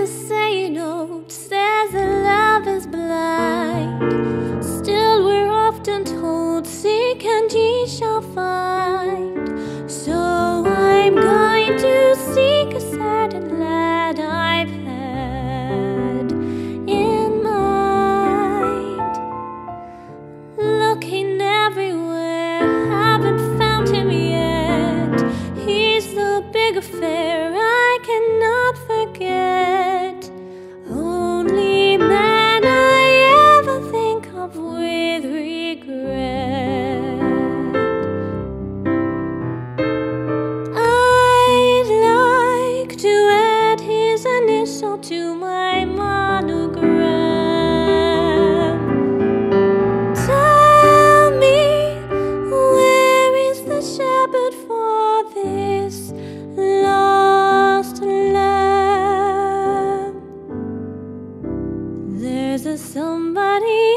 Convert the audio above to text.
say no, says that love is blind. Still we're often told, seek and ye shall find. So I'm going to seek a certain lad I've had in mind. Looking everywhere, haven't found him yet. He's the big affair I cannot forget. Only man I ever think of with regret. I'd like to add his initial to my monogram. Tell me, where is the shepherd for this lost lamb? There's a somebody